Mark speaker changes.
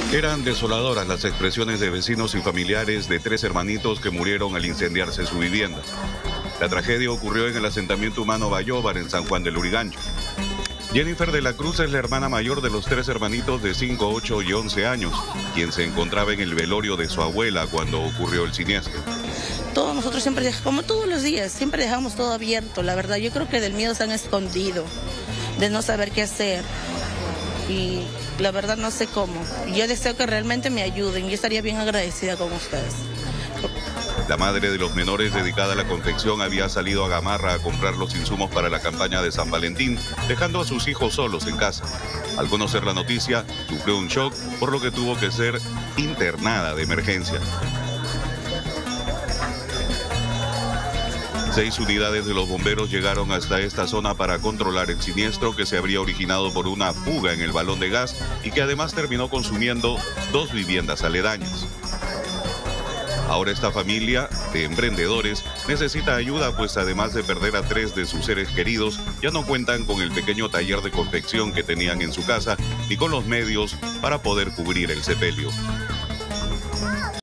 Speaker 1: Eran desoladoras las expresiones de vecinos y familiares de tres hermanitos que murieron al incendiarse su vivienda. La tragedia ocurrió en el asentamiento humano Bayóvar, en San Juan del Lurigancho. Jennifer de la Cruz es la hermana mayor de los tres hermanitos de 5, 8 y 11 años, quien se encontraba en el velorio de su abuela cuando ocurrió el siniestro.
Speaker 2: Todos nosotros siempre, como todos los días, siempre dejamos todo abierto, la verdad. Yo creo que del miedo se han escondido, de no saber qué hacer. Y la verdad no sé cómo. Yo deseo que realmente me ayuden. Yo estaría bien agradecida con ustedes.
Speaker 1: La madre de los menores dedicada a la confección había salido a Gamarra a comprar los insumos para la campaña de San Valentín, dejando a sus hijos solos en casa. Al conocer la noticia, sufrió un shock, por lo que tuvo que ser internada de emergencia. 6 unidades de los bomberos llegaron hasta esta zona para controlar el siniestro que se habría originado por una fuga en el balón de gas y que además terminó consumiendo 2 viviendas aledañas. Ahora esta familia de emprendedores necesita ayuda, pues además de perder a 3 de sus seres queridos, ya no cuentan con el pequeño taller de confección que tenían en su casa ni con los medios para poder cubrir el sepelio.